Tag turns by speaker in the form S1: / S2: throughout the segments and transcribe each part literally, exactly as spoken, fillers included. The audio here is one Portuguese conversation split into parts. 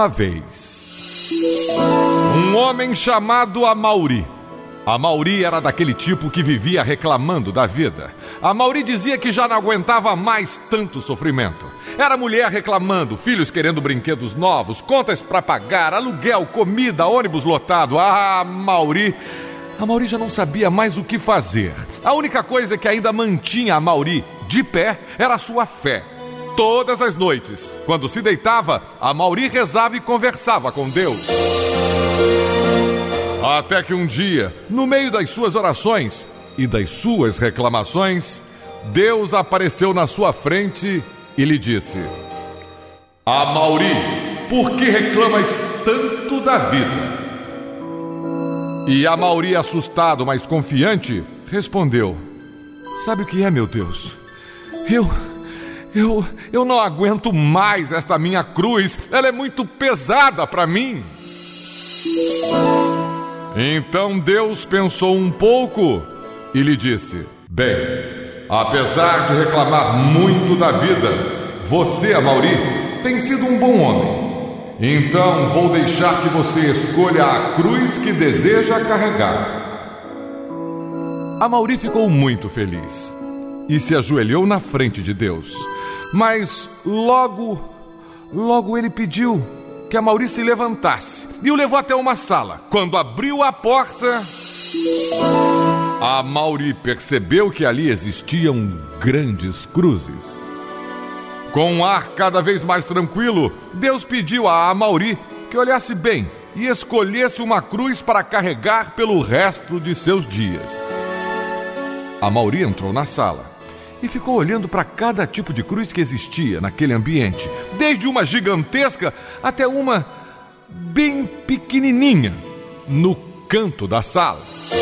S1: uma vez, um homem chamado Amauri. Amauri era daquele tipo que vivia reclamando da vida. Amauri dizia que já não aguentava mais tanto sofrimento. Era mulher reclamando, filhos querendo brinquedos novos, contas para pagar, aluguel, comida, ônibus lotado. Ah, Amauri... Amauri já não sabia mais o que fazer. A única coisa que ainda mantinha Amauri de pé era a sua fé. Todas as noites, quando se deitava, Amauri rezava e conversava com Deus. Até que um dia, no meio das suas orações e das suas reclamações, Deus apareceu na sua frente e lhe disse: Amauri, por que reclamas tanto da vida? E Amauri, assustado, mas confiante, respondeu: Sabe o que é, meu Deus? Eu... Eu... Eu não aguento mais esta minha cruz. Ela é muito pesada para mim. Então Deus pensou um pouco e lhe disse: Bem, apesar de reclamar muito da vida, você, Amauri, tem sido um bom homem. Então vou deixar que você escolha a cruz que deseja carregar. Amauri ficou muito feliz e se ajoelhou na frente de Deus. Mas logo, logo ele pediu que Amauri se levantasse e o levou até uma sala. Quando abriu a porta, Amauri percebeu que ali existiam grandes cruzes. Com um ar cada vez mais tranquilo, Deus pediu a Amauri que olhasse bem e escolhesse uma cruz para carregar pelo resto de seus dias. Amauri entrou na sala e ficou olhando para cada tipo de cruz que existia naquele ambiente, desde uma gigantesca até uma bem pequenininha no canto da sala.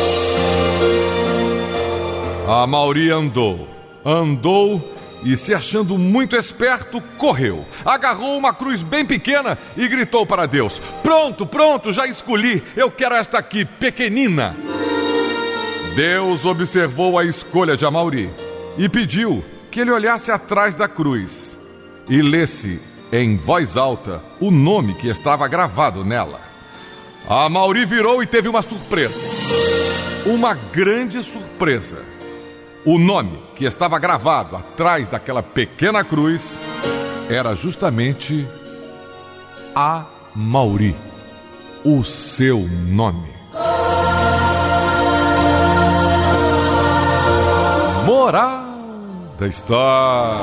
S1: Amauri andou, andou e, se achando muito esperto, correu, agarrou uma cruz bem pequena e gritou para Deus: Pronto, pronto, já escolhi, eu quero esta aqui, pequenina. Deus observou a escolha de Amauri e pediu que ele olhasse atrás da cruz e lesse em voz alta o nome que estava gravado nela. Amauri virou e teve uma surpresa. Uma grande surpresa. O nome que estava gravado atrás daquela pequena cruz era justamente Amauri, o seu nome. Moral da história: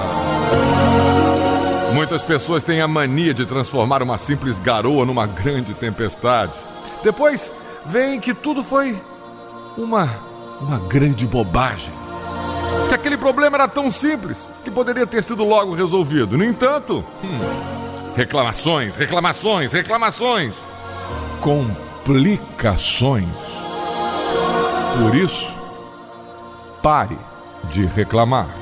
S1: muitas pessoas têm a mania de transformar uma simples garoa numa grande tempestade. Depois veem que tudo foi uma, uma grande bobagem, que aquele problema era tão simples que poderia ter sido logo resolvido. No entanto, hum, reclamações, reclamações, reclamações, complicações. Por isso, pare de reclamar.